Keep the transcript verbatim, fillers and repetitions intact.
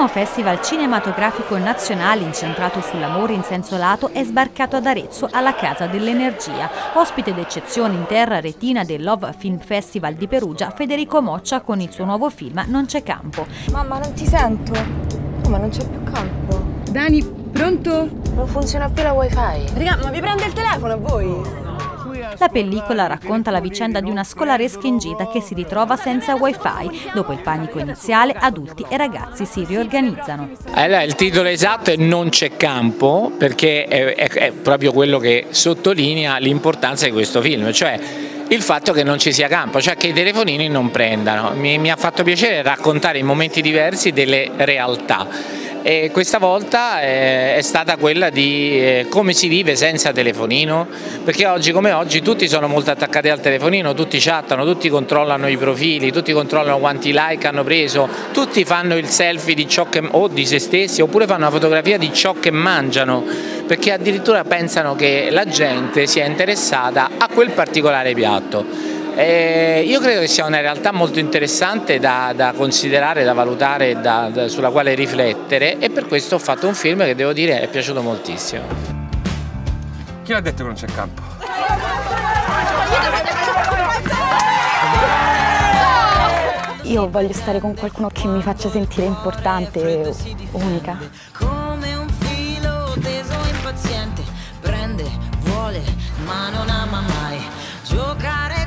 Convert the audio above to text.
primo festival cinematografico nazionale incentrato sull'amore in senso lato è sbarcato ad Arezzo alla Casa dell'Energia. Ospite d'eccezione in terra retina del Love Film Festival di Perugia, Federico Moccia con il suo nuovo film Non c'è campo. Mamma, non ti sento. Oh, ma non c'è più campo. Dani, pronto? Non funziona più la wifi. Raga, ma vi prende il telefono a voi? La pellicola racconta la vicenda di una scolaresca in gita che si ritrova senza wifi. Dopo il panico iniziale, adulti e ragazzi si riorganizzano. Allora, il titolo esatto è Non c'è campo, perché è, è, è proprio quello che sottolinea l'importanza di questo film, cioè il fatto che non ci sia campo, cioè che i telefonini non prendano. Mi, mi ha fatto piacere raccontare in momenti diversi delle realtà. E questa volta è stata quella di eh, come si vive senza telefonino, perché oggi come oggi tutti sono molto attaccati al telefonino, tutti chattano, tutti controllano i profili, tutti controllano quanti like hanno preso, tutti fanno il selfie di ciò che, o di se stessi, oppure fanno una fotografia di ciò che mangiano, perché addirittura pensano che la gente sia interessata a quel particolare piatto. Eh, io credo che sia una realtà molto interessante da, da considerare, da valutare, da, da, sulla quale riflettere, e per questo ho fatto un film che devo dire è piaciuto moltissimo. Chi l'ha detto che non c'è campo? Io voglio stare con qualcuno che mi faccia sentire importante, unica. Come un filo teso impaziente, prende, vuole, ma non ama mai giocare.